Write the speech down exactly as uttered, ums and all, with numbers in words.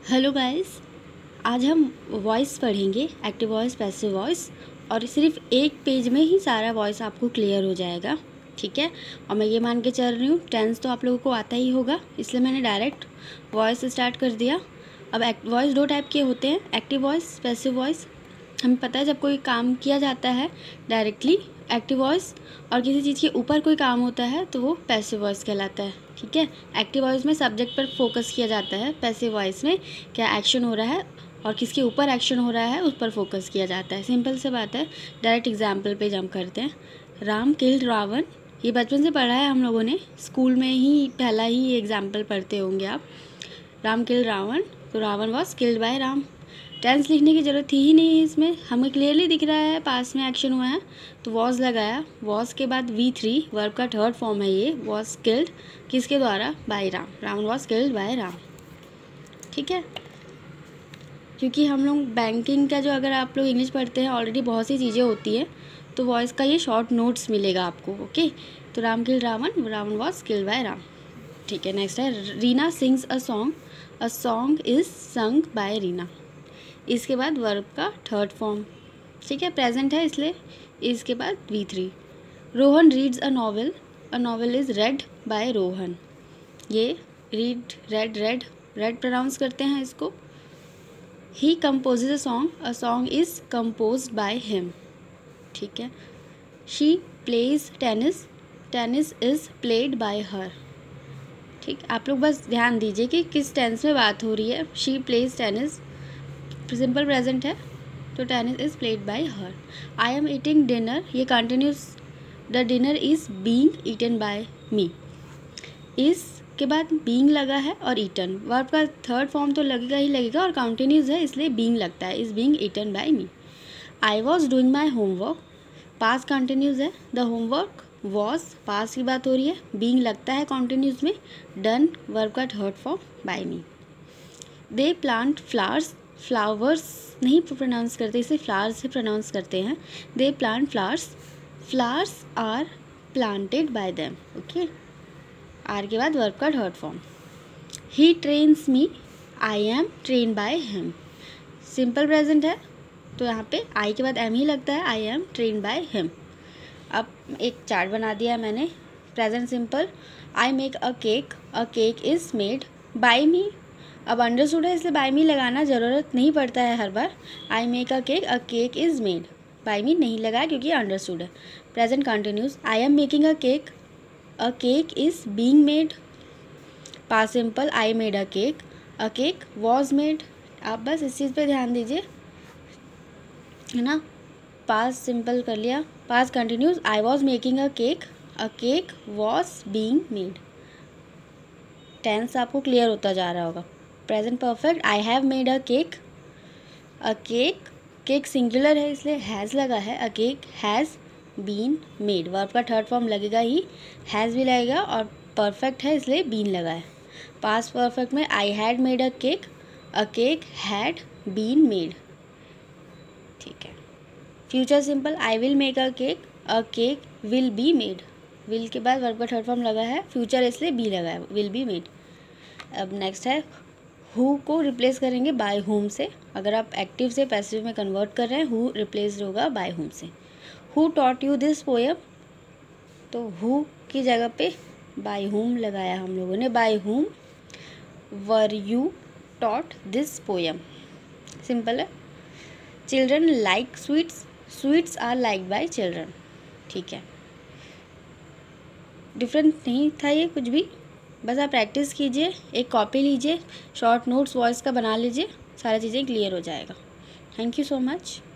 Hello guys, आज हम voice पढ़ेंगे, एक्टिव वॉइस, पैसिव वॉइस, और सिर्फ एक पेज में ही सारा वॉइस आपको क्लियर हो जाएगा। ठीक है, और मैं ये मान के चल रही हूँ टेंस तो आप लोगों को आता ही होगा, इसलिए मैंने डायरेक्ट वॉइस स्टार्ट कर दिया। अब वॉइस दो टाइप के होते हैं, एक्टिव वॉइस, पैसिव वॉइस। हमें पता है जब कोई काम किया जाता है डायरेक्टली एक्टिव वॉइस, और किसी चीज़ के ऊपर कोई काम होता है तो वो पैसिव वॉइस कहलाता है। ठीक है, एक्टिव वॉइस में सब्जेक्ट पर फोकस किया जाता है, पैसिव वॉइस में क्या एक्शन हो रहा है और किसके ऊपर एक्शन हो रहा है उस पर फोकस किया जाता है। सिंपल से बात है, डायरेक्ट एग्जाम्पल पे जंप करते हैं। राम किल्ड रावण, ये बचपन से पढ़ा है हम लोगों ने, स्कूल में ही पहला ही एग्जाम्पल पढ़ते होंगे आप। राम किल्ड रावण, तो Ravan was killed by Ram. Tense लिखने की ज़रूरत थी ही नहीं, इसमें हमें क्लियरली दिख रहा है पास में एक्शन हुआ है तो वॉज लगाया। वॉज के बाद वी थ्री, वर्ब का थर्ड फॉर्म है ये। वॉज किल्ड किसके द्वारा? By Ram. Ravan was killed by Ram. ठीक है, क्योंकि हम लोग बैंकिंग का जो, अगर आप लोग इंग्लिश पढ़ते हैं ऑलरेडी बहुत सी चीज़ें होती हैं, तो वॉइस का ये शॉर्ट नोट्स मिलेगा आपको। ओके, तो Ram killed Ravan, Ravan was killed by Ram. ठीक है, नेक्स्ट है Reena sings a song, a song is sung by Reena. इसके बाद वर्ब का थर्ड फॉर्म, ठीक है, प्रेजेंट है इसलिए इसके बाद V three. Rohan reads a novel, a novel is read by Rohan. ये read, read, read read pronounce करते हैं इसको। He composes a song, a song is composed by him. ठीक है, she plays tennis, tennis is played by her. ठीक, आप लोग बस ध्यान दीजिए कि किस टेंस में बात हो रही है। She plays tennis, simple present है तो tennis is played by her. I am eating dinner, ये continuous, the dinner is being eaten by me. इस के बाद बीइंग लगा है और ईटन, वर्ब का थर्ड फॉर्म तो लगेगा ही लगेगा और कंटिन्यूस है इसलिए बीइंग लगता है, is being eaten by me. I was doing my homework, past continuous है, द होमवर्क वॉज, पास की बात हो रही है, बीइंग लगता है कंटिन्यूस में, डन वर्ब का third form by me. They plant flowers, flowers नहीं प्रोनाउंस करते, इसे फ्लावर्स से प्रोनाउंस करते हैं। They plant flowers, flowers are planted by them. Okay, are के बाद वर्ब का third form. He trains me, I am train by him. Simple present है तो यहाँ पे आई के बाद एम ही लगता है, I am train by him. अब एक चार्ट बना दिया है मैंने, present simple. I make a cake, a cake is made by me. अब अंडरस्टूड है इसलिए बाय मी लगाना ज़रूरत नहीं पड़ता है हर बार। I make a cake, a cake is made, by me नहीं लगा क्योंकि अंडरस्टूड है। Present continuous, I am making a cake, a cake is being made. Past simple, I made a cake, a cake was made. आप बस इस चीज़ पे ध्यान दीजिए, है ना। पास्ट सिंपल कर लिया, past continuous, I was making a cake, a cake was being made. Tense आपको क्लियर होता जा रहा होगा। Present perfect, I have made a cake, a cake, cake singular है इसलिए हैज़ लगा है, a cake has been made. Verb का थर्ड फॉर्म लगेगा ही, हैज़ भी लगेगा, और परफेक्ट है इसलिए बीन लगा है। पास्ट परफेक्ट में I had made a cake, a cake had been made. ठीक है, future simple, I will make a cake, a cake will be made. Will के बाद वर्ब का थर्ड फॉर्म लगा है, फ्यूचर इसलिए बी लगा है, विल बी मेड। अब नेक्स्ट है हु को रिप्लेस करेंगे बाय हुम से। अगर आप एक्टिव से पैसिव में कन्वर्ट कर रहे हैं, हु रिप्लेस होगा बाय हुम से। Who taught you this poem, तो हु की जगह पे बाय हुम लगाया हम लोगों ने। By whom were you taught this poem, simple है। Children like sweets, sweets are like by children. ठीक है, डिफरेंट नहीं था ये कुछ भी, बस आप प्रैक्टिस कीजिए, एक कॉपी लीजिए, शॉर्ट नोट्स वॉइस का बना लीजिए, सारी चीज़ें क्लियर हो जाएगा। Thank you so much.